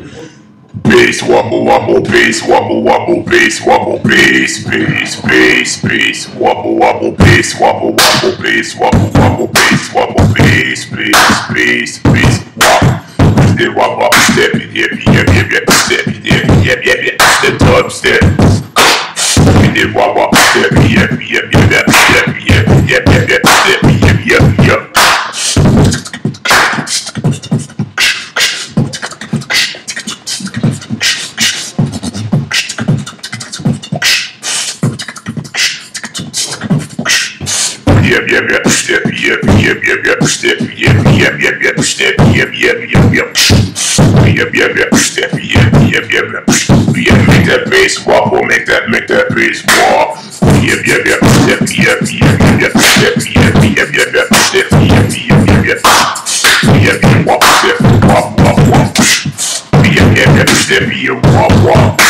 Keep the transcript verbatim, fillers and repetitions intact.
Bass wobble wobble, bass wobble wobble, bass wobble, bass, bass, bass, bass, wobble wobble, bass wobble wobble, bass wobble wobble, bass wobble, bass, bass, bass, bass, wobble. Step wobble, step it, yep, yep, yep, yep, step it, yep, yep, yep, yep, step dubstep. Step wobble, step it, yep, yep, yep, yep, step it, yep, yep, yep, yep, step it, yep, yep, yep. Yep, yep, yep, step, yep, yep, yep, yep, step, yep, yep, yep, yep, step, yep, yep, yep, yep, yep, yep, yep, step, yep, yep, yep, yep, yep, make that bass wobble, make that, make that bass wobble, yep, yep, yep, step, yep, yep, yep, yep, step, yep, yep, yep, yep, step, yep, yep, yep, yep, yep, yep, wobble, step, wobble, wobble, yep, yep, yep, step, yep, wobble, wobble.